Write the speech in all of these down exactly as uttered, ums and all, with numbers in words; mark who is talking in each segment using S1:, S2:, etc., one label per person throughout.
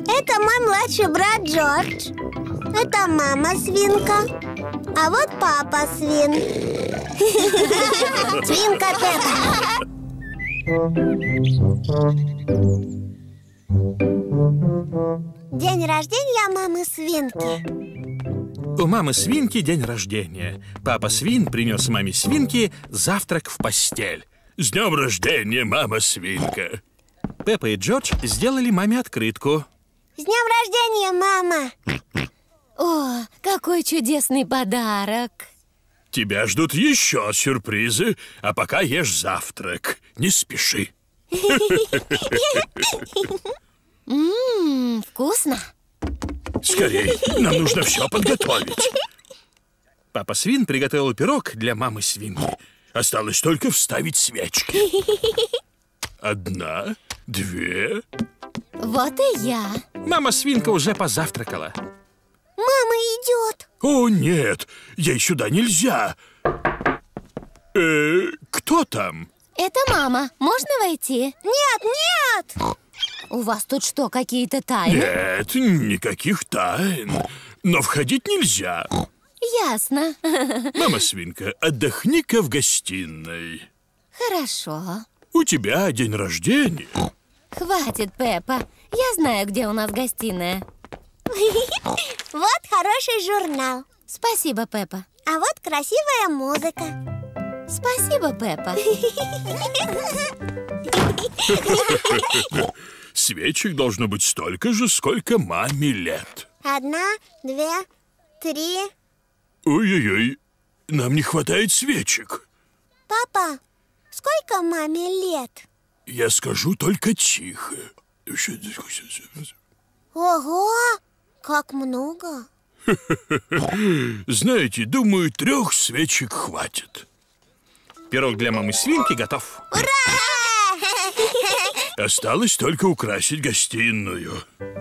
S1: Это мой младший брат Джордж. Это мама свинка. А вот папа свин. Свинка Пеппа. День рождения мамы свинки.
S2: У мамы свинки день рождения. Папа свин принес маме свинке завтрак в постель. С днем рождения, мама свинка! Пеппа и Джордж сделали маме открытку.
S1: С днем рождения, мама!
S3: О, какой чудесный подарок!
S2: Тебя ждут еще сюрпризы, а пока ешь завтрак. Не спеши.
S3: Ммм, вкусно.
S2: Скорей, нам нужно все подготовить. Папа свин приготовил пирог для мамы свинки. Осталось только вставить свечки. Одна, две.
S3: Вот и я.
S2: Мама свинка уже позавтракала.
S1: Мама идет.
S2: О, нет, ей сюда нельзя. Э, кто там?
S3: Это мама. Можно войти?
S1: Нет, нет.
S3: У вас тут что, какие-то тайны?
S2: Нет, никаких тайн. Но входить нельзя.
S3: Ясно.
S2: Мама свинка, отдохни-ка в гостиной.
S3: Хорошо.
S2: У тебя день рождения.
S3: Хватит, Пеппа. Я знаю, где у нас гостиная.
S1: Вот хороший журнал.
S3: Спасибо, Пеппа.
S1: А вот красивая музыка.
S3: Спасибо, Пеппа.
S2: Свечек должно быть столько же, сколько маме лет.
S1: Одна, две, три.
S2: Ой-ой-ой, нам не хватает свечек.
S1: Папа, сколько маме лет?
S2: Я скажу только тихо.
S1: Ого, как много.
S2: Знаете, думаю, трех свечек хватит. Пирог для мамы свинки готов.
S1: Ура!
S2: Осталось только украсить гостиную.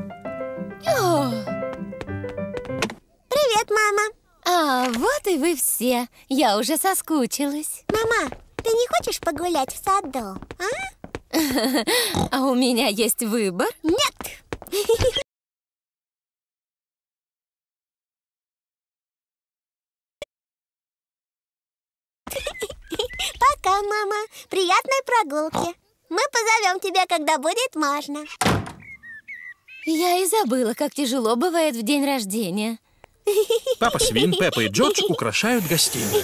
S1: Привет, мама.
S3: А, вот и вы все. Я уже соскучилась.
S1: Мама, ты не хочешь погулять в саду, а?
S3: А у меня есть выбор?
S1: Нет. Пока, мама. Приятной прогулки. Мы позовем тебя, когда будет можно.
S3: Я и забыла, как тяжело бывает в день рождения.
S2: Папа свин, Пеппа и Джордж украшают гостиную.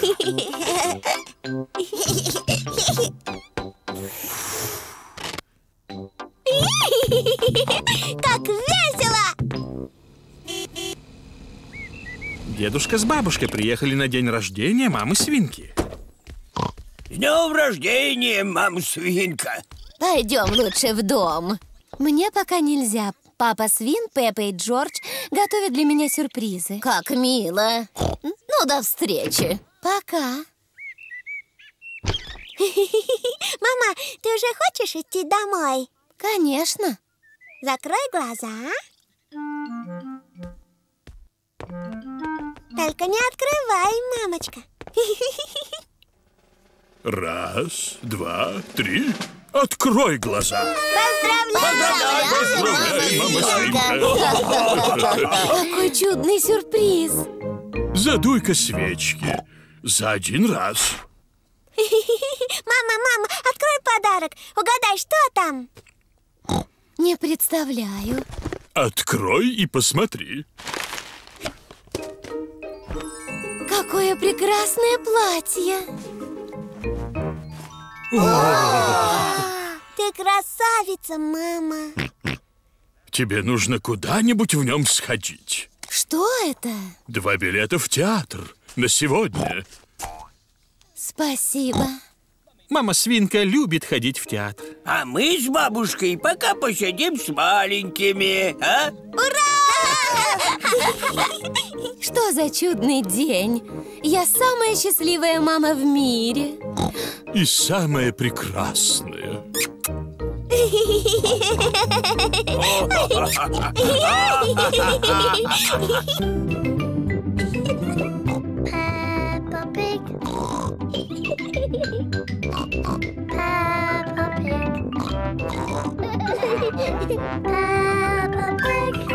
S1: Как весело!
S2: Дедушка с бабушкой приехали на день рождения мамы свинки.
S4: С днем рождения, мама свинка!
S3: Пойдем лучше в дом. Мне пока нельзя. Папа свин, Пеппа и Джордж готовят для меня сюрпризы. Как мило. Ну, до встречи. Пока.
S1: Мама, ты уже хочешь идти домой?
S3: Конечно.
S1: Закрой глаза. Только не открывай, мамочка.
S2: Раз, два, три. Открой глаза.
S1: Поздравляю!
S2: Поздравляю, мама свинка.
S3: Какой чудный сюрприз.
S2: Задуй-ка свечки. За один раз.
S1: Мама, мама, открой подарок. Угадай, что там?
S3: Не представляю.
S2: Открой и посмотри.
S3: Какое прекрасное платье.
S1: Ты красавица, мама.
S2: Тебе нужно куда-нибудь в нем сходить.
S3: Что это?
S2: Два билета в театр на сегодня.
S3: Спасибо.
S2: Мама свинка любит ходить в театр.
S4: А мы с бабушкой пока посидим с маленькими, а?
S3: Что за чудный день? Я самая счастливая мама в мире.
S2: И самое прекрасное.
S1: Peppa Pig. Peppa Pig. Peppa
S5: Pig.